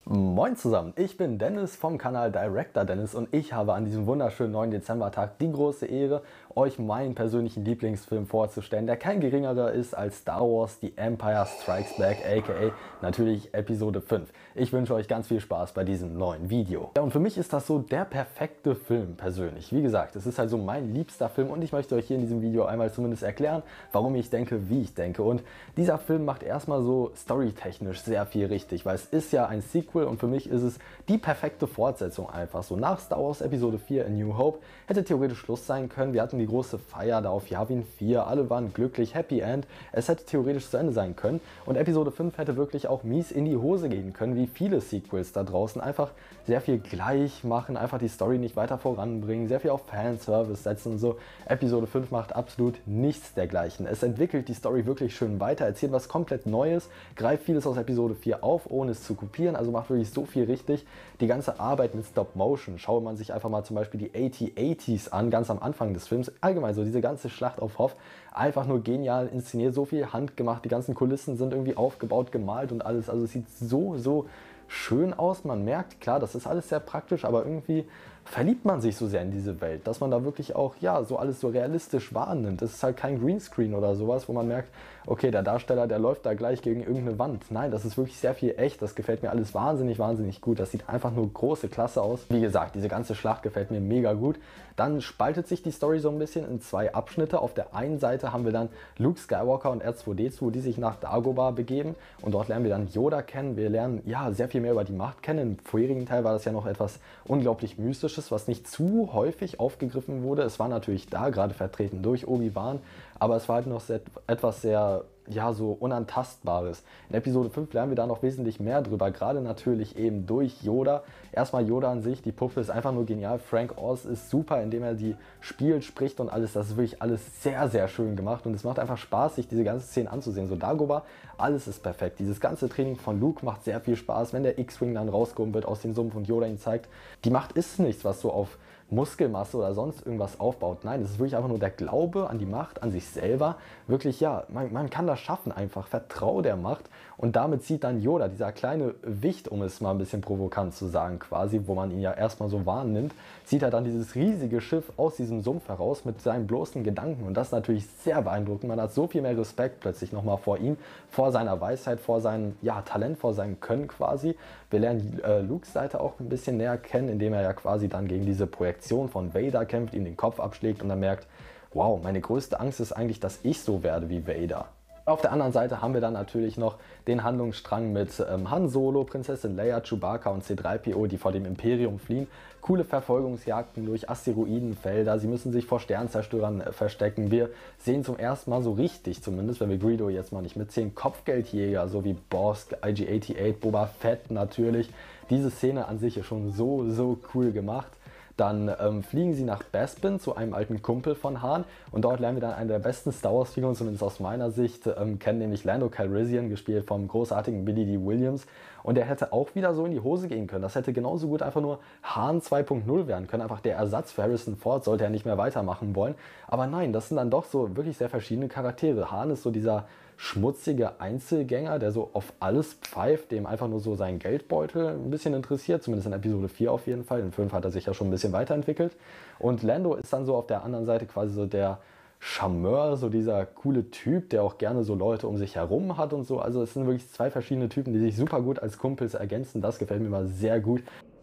Moin zusammen, ich bin Dennis vom Kanal Director Dennis und ich habe an diesem wunderschönen 9. Dezembertag die große Ehre, euch meinen persönlichen Lieblingsfilm vorzustellen, der kein geringerer ist als Star Wars The Empire Strikes Back, aka natürlich Episode 5. Ich wünsche euch ganz viel Spaß bei diesem neuen Video. Ja, und für mich ist das so der perfekte Film persönlich. Wie gesagt, es ist halt so mein liebster Film und ich möchte euch hier in diesem Video einmal zumindest erklären, warum ich denke, wie ich denke. Und dieser Film macht erstmal so storytechnisch sehr viel richtig, weil es ist ja ein Sequel und für mich ist es die perfekte Fortsetzung einfach so. Nach Star Wars Episode 4 A New Hope hätte theoretisch Schluss sein können. Wir hatten die große Feier da auf Yavin 4, alle waren glücklich, Happy End. Es hätte theoretisch zu Ende sein können und Episode 5 hätte wirklich auch mies in die Hose gehen können, wie viele Sequels da draußen. Einfach sehr viel gleich machen, einfach die Story nicht weiter voranbringen, sehr viel auf Fanservice setzen und so. Episode 5 macht absolut nichts dergleichen. Es entwickelt die Story wirklich schön weiter, erzählt was komplett Neues, greift vieles aus Episode 4 auf, ohne es zu kopieren, also macht wirklich so viel richtig. Die ganze Arbeit mit Stop Motion, schaue man sich einfach mal zum Beispiel die AT-ATs an, ganz am Anfang des Films, allgemein so diese ganze Schlacht auf Hoth, einfach nur genial inszeniert, so viel handgemacht, die ganzen Kulissen sind irgendwie aufgebaut, gemalt und alles, also es sieht so schön aus, man merkt, klar, das ist alles sehr praktisch, aber irgendwie verliebt man sich so sehr in diese Welt, dass man da wirklich auch, ja, so alles so realistisch wahrnimmt. Es ist halt kein Greenscreen oder sowas, wo man merkt, okay, der Darsteller, der läuft da gleich gegen irgendeine Wand. Nein, das ist wirklich sehr viel echt, das gefällt mir alles wahnsinnig gut, das sieht einfach nur große Klasse aus. Wie gesagt, diese ganze Schlacht gefällt mir mega gut. Dann spaltet sich die Story so ein bisschen in zwei Abschnitte. Auf der einen Seite haben wir dann Luke Skywalker und R2-D2, die sich nach Dagobah begeben und dort lernen wir dann Yoda kennen. Wir lernen, ja, sehr viel mehr über die Macht kennen. Im vorherigen Teil war das ja noch etwas unglaublich Mystisches, was nicht zu häufig aufgegriffen wurde. Es war natürlich da, gerade vertreten durch Obi-Wan, aber es war halt noch etwas sehr, ja, so Unantastbares. In Episode 5 lernen wir da noch wesentlich mehr drüber, gerade natürlich eben durch Yoda. Erstmal Yoda an sich, die Puppe ist einfach nur genial. Frank Oz ist super, indem er die spielt, spricht und alles. Das ist wirklich alles sehr schön gemacht und es macht einfach Spaß, sich diese ganze Szene anzusehen. So Dagobah, alles ist perfekt. Dieses ganze Training von Luke macht sehr viel Spaß, wenn der X-Wing dann rausgehoben wird aus dem Sumpf und Yoda ihn zeigt. Die Macht ist nichts, was so auf Muskelmasse oder sonst irgendwas aufbaut. Nein, es ist wirklich einfach nur der Glaube an die Macht, an sich selber. Wirklich, ja, man kann das schaffen einfach. Vertrau der Macht. Und damit sieht dann Yoda, dieser kleine Wicht, um es mal ein bisschen provokant zu sagen quasi, wo man ihn ja erstmal so wahrnimmt, sieht er dann dieses riesige Schiff aus diesem Sumpf heraus mit seinen bloßen Gedanken. Und das ist natürlich sehr beeindruckend. Man hat so viel mehr Respekt plötzlich nochmal vor ihm, vor seiner Weisheit, vor seinem, ja, Talent, vor seinem Können quasi. Wir lernen Lukes Seite auch ein bisschen näher kennen, indem er ja quasi dann gegen diese Projektion von Vader kämpft, ihm den Kopf abschlägt und dann merkt, wow, meine größte Angst ist eigentlich, dass ich so werde wie Vader. Auf der anderen Seite haben wir dann natürlich noch den Handlungsstrang mit Han Solo, Prinzessin Leia, Chewbacca und C-3PO, die vor dem Imperium fliehen. Coole Verfolgungsjagden durch Asteroidenfelder, sie müssen sich vor Sternzerstörern verstecken. Wir sehen zum ersten Mal so richtig, zumindest wenn wir Greedo jetzt mal nicht mitzählen, Kopfgeldjäger, so wie Bosk, IG-88, Boba Fett natürlich. Diese Szene an sich ist schon so cool gemacht. Dann fliegen sie nach Bespin zu einem alten Kumpel von Han und dort lernen wir dann eine der besten Star Wars Figuren, zumindest aus meiner Sicht, kennen, nämlich Lando Calrissian, gespielt vom großartigen Billy Dee Williams, und der hätte auch wieder so in die Hose gehen können. Das hätte genauso gut einfach nur Han 2.0 werden können, einfach der Ersatz für Harrison Ford, sollte er nicht mehr weitermachen wollen, aber nein, das sind dann doch so wirklich sehr verschiedene Charaktere. Han ist so dieser schmutzige Einzelgänger, der so auf alles pfeift, dem einfach nur so sein Geldbeutel ein bisschen interessiert, zumindest in Episode 4 auf jeden Fall. In 5 hat er sich ja schon ein bisschen weiterentwickelt. Und Lando ist dann so auf der anderen Seite quasi so der Charmeur, so dieser coole Typ, der auch gerne so Leute um sich herum hat und so. Also es sind wirklich zwei verschiedene Typen, die sich super gut als Kumpels ergänzen. Das gefällt mir mal sehr gut.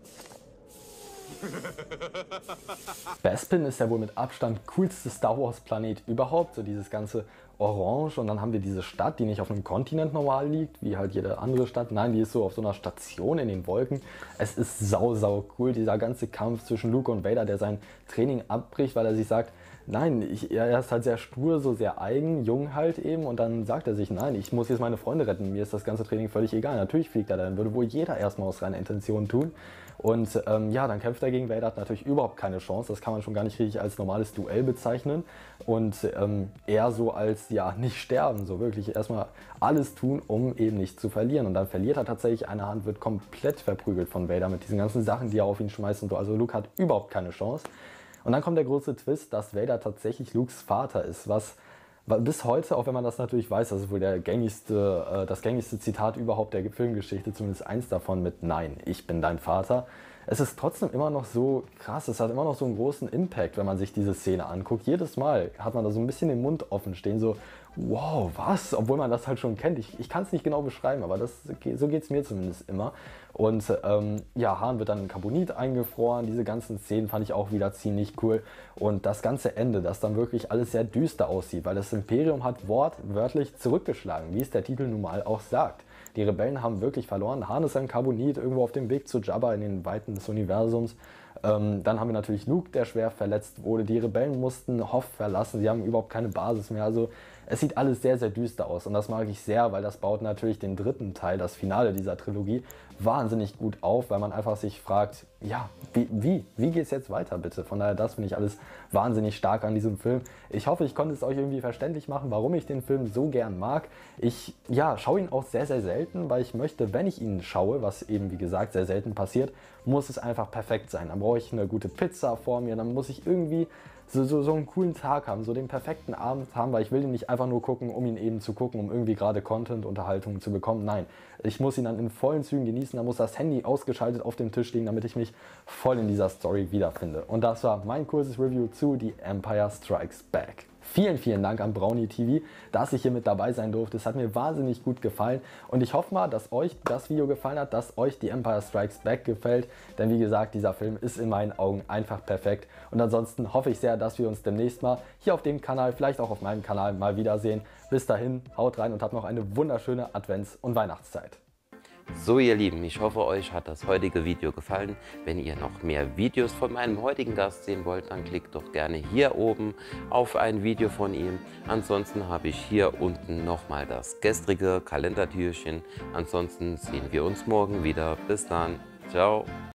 Bespin ist ja wohl mit Abstand coolste Star Wars Planet überhaupt, so dieses ganze Orange, und dann haben wir diese Stadt, die nicht auf einem Kontinent normal liegt, wie halt jede andere Stadt, nein, die ist so auf so einer Station in den Wolken. Es ist sau cool, dieser ganze Kampf zwischen Luke und Vader, der sein Training abbricht, weil er sich sagt, nein, er ist halt sehr stur, so sehr eigen, jung halt eben, und dann sagt er sich, nein, ich muss jetzt meine Freunde retten, mir ist das ganze Training völlig egal. Natürlich fliegt er dann, würde wohl jeder erstmal aus reiner Intention tun. Und ja, dann kämpft er gegen Vader, hat natürlich überhaupt keine Chance, das kann man schon gar nicht richtig als normales Duell bezeichnen. Und eher so als, ja, nicht sterben, so wirklich erstmal alles tun, um eben nicht zu verlieren. Und dann verliert er tatsächlich eine Hand, wird komplett verprügelt von Vader mit diesen ganzen Sachen, die er auf ihn schmeißt und so. Also Luke hat überhaupt keine Chance. Und dann kommt der große Twist, dass Vader tatsächlich Lukes Vater ist, was Weil bis heute, auch wenn man das natürlich weiß, das ist wohl das gängigste Zitat überhaupt der Filmgeschichte, zumindest eins davon mit Nein, ich bin dein Vater. Es ist trotzdem immer noch so krass, es hat immer noch so einen großen Impact, wenn man sich diese Szene anguckt. Jedes Mal hat man da so ein bisschen den Mund offen stehen, so, wow, was? Obwohl man das halt schon kennt. Ich kann es nicht genau beschreiben, aber so geht es mir zumindest immer. Und ja, Han wird dann in Carbonit eingefroren. Diese ganzen Szenen fand ich auch wieder ziemlich cool. Und das ganze Ende, das dann wirklich alles sehr düster aussieht, weil das Imperium hat wortwörtlich zurückgeschlagen, wie es der Titel nun mal auch sagt. Die Rebellen haben wirklich verloren. Han ist ein Carbonit irgendwo auf dem Weg zu Jabba in den Weiten des Universums. Dann haben wir natürlich Luke, der schwer verletzt wurde. Die Rebellen mussten Hoth verlassen. Sie haben überhaupt keine Basis mehr. Also es sieht alles sehr, sehr düster aus. Und das mag ich sehr, weil das baut natürlich den dritten Teil, das Finale dieser Trilogie, wahnsinnig gut auf, weil man einfach sich fragt, ja, wie geht es jetzt weiter bitte? Von daher, das finde ich alles wahnsinnig stark an diesem Film. Ich hoffe, ich konnte es euch irgendwie verständlich machen, warum ich den Film so gern mag. Ich schaue ihn auch sehr, sehr selten, weil ich möchte, wenn ich ihn schaue, was eben wie gesagt sehr selten passiert, muss es einfach perfekt sein. Dann brauche ich eine gute Pizza vor mir, dann muss ich irgendwie so einen coolen Tag haben, so den perfekten Abend haben, weil ich will ihn nicht einfach nur gucken, um ihn eben zu gucken, um irgendwie gerade Content, Unterhaltung zu bekommen. Nein, ich muss ihn dann in vollen Zügen genießen, da muss das Handy ausgeschaltet auf dem Tisch liegen, damit ich mich voll in dieser Story wiederfinde. Und das war mein kurzes Review zu The Empire Strikes Back. Vielen, vielen Dank an Brownie TV, dass ich hier mit dabei sein durfte. Es hat mir wahnsinnig gut gefallen und ich hoffe mal, dass euch das Video gefallen hat, dass euch The Empire Strikes Back gefällt. Denn wie gesagt, dieser Film ist in meinen Augen einfach perfekt. Und ansonsten hoffe ich sehr, dass wir uns demnächst mal hier auf dem Kanal, vielleicht auch auf meinem Kanal mal wiedersehen. Bis dahin, haut rein und habt noch eine wunderschöne Advents- und Weihnachtszeit. So ihr Lieben, ich hoffe euch hat das heutige Video gefallen. Wenn ihr noch mehr Videos von meinem heutigen Gast sehen wollt, dann klickt doch gerne hier oben auf ein Video von ihm. Ansonsten habe ich hier unten nochmal das gestrige Kalendertürchen. Ansonsten sehen wir uns morgen wieder. Bis dann. Ciao.